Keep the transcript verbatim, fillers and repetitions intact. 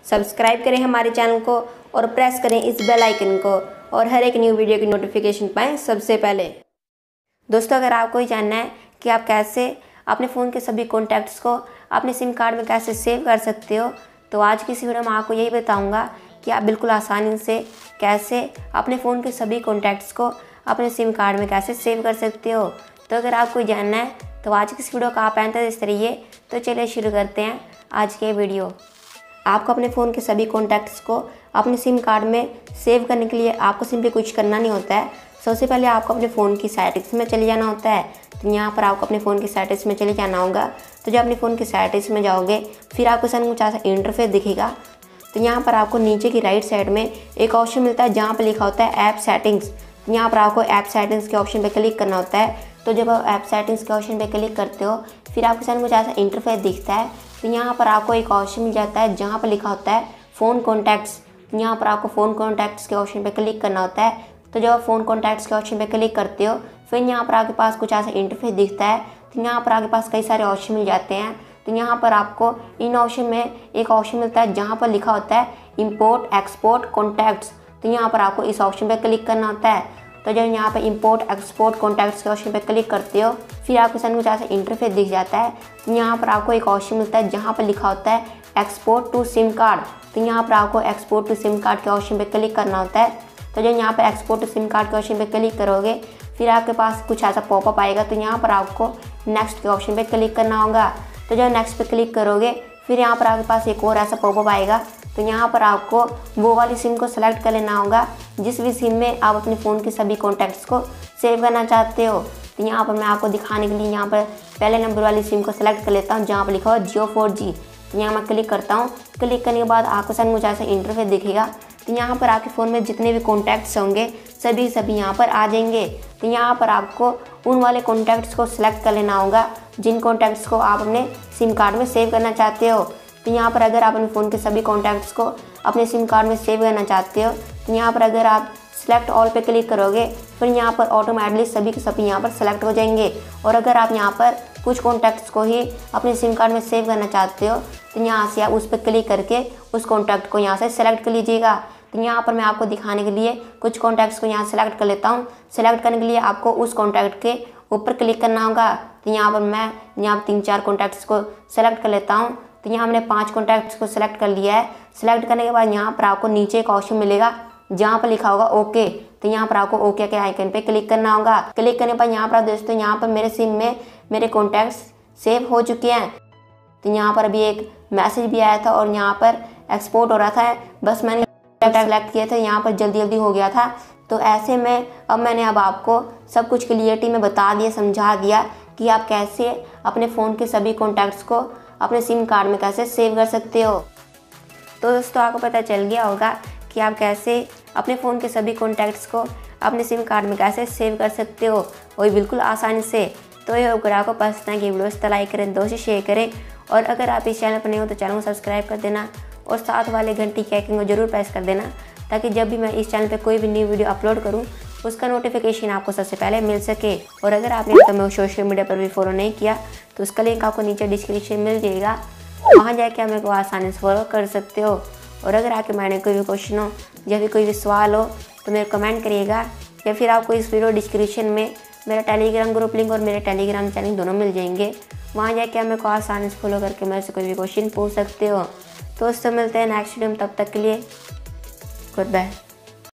Subscribe करें हमारे channel को और प्रेस करें इस बेल आइकन को और हर एक न्यू वीडियो की नोटिफिकेशन पाएँ सबसे पहले। दोस्तों, अगर आपको ये जानना है कि आप कैसे अपने फ़ोन के सभी कॉन्टैक्ट्स को अपने सिम कार्ड में कैसे सेव कर सकते हो, तो आज की इस वीडियो में आपको यही बताऊंगा कि आप बिल्कुल आसानी से कैसे अपने फ़ोन के सभी कॉन्टैक्ट्स को अपने सिम कार्ड में कैसे सेव कर सकते हो। तो अगर आपको जानना है तो आज की इस वीडियो का आप एंतर रहिए। तो चलिए शुरू करते हैं आज के वीडियो। आपको अपने फ़ोन के सभी कॉन्टैक्ट्स को अपने सिम कार्ड में सेव करने के लिए आपको सिंपली कुछ करना नहीं होता है। सबसे पहले आपको अपने फ़ोन की सेटिंग्स में चले जाना होता है। तो यहाँ पर आपको अपने फ़ोन की सेटिंग्स में चले जाना होगा। तो जब अपने फ़ोन की सेटिंग्स में जाओगे फिर आपको सामने कुछ ऐसा इंटरफेस दिखेगा। तो यहाँ पर आपको नीचे की राइट साइड में एक ऑप्शन मिलता है जहाँ पर लिखा होता है ऐप सेटिंग्स। तो यहाँ पर आपको ऐप सेटिंग्स के ऑप्शन पर क्लिक करना होता है। तो जब आप ऐप सेटिंग्स के ऑप्शन पर क्लिक करते हो फिर आपके सामने कुछ ऐसा इंटरफेस दिखता है। तो यहाँ पर आपको एक ऑप्शन मिल जाता है जहाँ पर लिखा होता है फ़ोन कॉन्टैक्ट्स। यहाँ पर आपको फ़ोन कॉन्टैक्ट्स के ऑप्शन पर क्लिक करना होता है। तो जब आप फ़ोन कॉन्टैक्ट्स के ऑप्शन पर क्लिक करते हो फिर यहाँ पर आपके पास कुछ ऐसा इंटरफेस दिखता है। तो यहाँ पर आपके पास कई सारे ऑप्शन मिल जाते हैं। तो यहाँ पर आपको इन ऑप्शन में एक ऑप्शन मिलता है जहाँ पर लिखा होता है इंपोर्ट एक्सपोर्ट कॉन्टैक्ट्स। तो यहाँ पर आपको इस ऑप्शन पर क्लिक करना होता है। तो जब यहाँ पर इंपोर्ट एक्सपोर्ट कॉन्टैक्ट्स के ऑप्शन पर क्लिक करते हो फिर आपके सामने कुछ ऐसा इंटरफेस दिख जाता है। तो यहाँ पर आपको एक ऑप्शन मिलता है जहाँ पर लिखा होता है एक्सपोर्ट टू सिम कार्ड। तो यहाँ पर आपको एक्सपोर्ट टू सिम कार्ड के ऑप्शन पर क्लिक करना होता है। तो जब यहाँ पर एक्सपोर्ट टू सिम कार्ड के ऑप्शन पर क्लिक करोगे फिर आपके पास कुछ ऐसा पॉपअप आएगा। तो यहाँ पर आपको नेक्स्ट के ऑप्शन पर क्लिक करना होगा। तो जब नेक्स्ट पे क्लिक करोगे फिर यहाँ पर आपके पास एक और ऐसा पॉपअप आएगा। तो यहाँ पर आपको वो वाली सिम को सेलेक्ट कर लेना होगा जिस भी सिम में आप अपने फ़ोन के सभी कॉन्टैक्ट्स को सेव करना चाहते हो। तो यहाँ पर मैं आपको दिखाने के लिए यहाँ पर पहले नंबर वाली सिम को सेलेक्ट कर लेता हूँ जहाँ पर लिखा हुआ जियो फोर जी। तो यहाँ मैं क्लिक करता हूँ। क्लिक करने के बाद आपको सामने मुझे ऐसा इंटरफेस दिखेगा। तो यहाँ पर आपके फ़ोन में जितने भी कॉन्टैक्ट्स होंगे सभी सभी यहाँ पर आ जाएंगे। तो यहाँ पर आपको उन वाले कॉन्टैक्ट्स को सिलेक्ट कर लेना होगा जिन कॉन्टैक्ट्स को आप अपने सिम कार्ड में सेव करना चाहते हो। तो यहाँ पर अगर आप अपने फ़ोन के सभी कॉन्टैक्ट्स को अपने सिम कार्ड में सेव करना चाहते हो तो यहाँ पर अगर आप सेलेक्ट ऑल पे क्लिक करोगे फिर यहाँ पर ऑटोमेटिकली सभी के सभी यहाँ पर सेलेक्ट हो जाएंगे। और अगर आप यहाँ पर कुछ कॉन्टैक्ट्स को ही अपने सिम कार्ड में सेव करना चाहते हो तो यहाँ से आप उस पर क्लिक करके उस कॉन्टैक्ट को यहाँ से सेलेक्ट कर लीजिएगा। तो यहाँ पर मैं आपको दिखाने के लिए कुछ कॉन्टैक्ट्स को यहाँ सेलेक्ट कर लेता हूँ। सेलेक्ट करने के लिए आपको उस कॉन्टैक्ट के ऊपर क्लिक करना होगा। तो यहाँ पर मैं यहाँ पर तीन चार कॉन्टैक्ट्स को सेलेक्ट कर लेता हूँ। तो यहाँ हमने पांच कॉन्टैक्ट्स को सेलेक्ट कर लिया है। सेलेक्ट करने के बाद यहाँ पर आपको नीचे एक ऑप्शन मिलेगा जहाँ पर लिखा होगा ओके। तो यहाँ पर आपको ओके के आइकन पे क्लिक करना होगा। क्लिक करने पर यहाँ पर दोस्तों यहाँ पर मेरे सिम में मेरे कॉन्टैक्ट्स सेव हो चुके हैं। तो यहाँ पर अभी एक मैसेज भी आया था और यहाँ पर एक्सपोर्ट हो रहा था। बस मैंने सेलेक्ट किया था, यहाँ पर जल्दी जल्दी हो गया था। तो ऐसे में अब मैंने अब आपको सब कुछ क्लियरिटी में बता दिया, समझा दिया कि आप कैसे अपने फ़ोन के सभी कॉन्टैक्ट्स को अपने सिम कार्ड में कैसे सेव कर सकते हो। तो दोस्तों आपको पता चल गया होगा कि आप कैसे अपने फ़ोन के सभी कॉन्टैक्ट्स को अपने सिम कार्ड में कैसे सेव कर सकते हो, वही बिल्कुल आसानी से। तो ये अगर आपको पसंद है कि वीडियो इस लाइक करें, दोस्तों शेयर करें और अगर आप इस चैनल पर नहीं हो तो चैनल को सब्सक्राइब कर देना और साथ वाले घंटी के आइकन को जरूर प्रेस कर देना ताकि जब भी मैं इस चैनल पर कोई भी न्यू वीडियो अपलोड करूँ उसका नोटिफिकेशन आपको सबसे पहले मिल सके। और अगर आपने तो मैं सोशल मीडिया पर भी फॉलो नहीं किया तो उसका लिंक आपको नीचे डिस्क्रिप्शन में मिल जाएगा, वहाँ जाके आप मेरे को आसानी से फॉलो कर सकते हो। और अगर आपके माइंड में कोई भी क्वेश्चन हो या फिर कोई भी सवाल हो तो मेरे कमेंट करिएगा या फिर आपको इस वीडियो डिस्क्रिप्शन में मेरा टेलीग्राम ग्रुप लिंक और मेरे टेलीग्राम चैनल दोनों मिल जाएंगे, वहाँ जाके आप मेरे को आसानी से फॉलो करके मेरे से कोई भी क्वेश्चन पूछ सकते हो। तो उससे मिलते हैं नेक्स्ट वीडियो में, तब तक के लिए गुड बाय।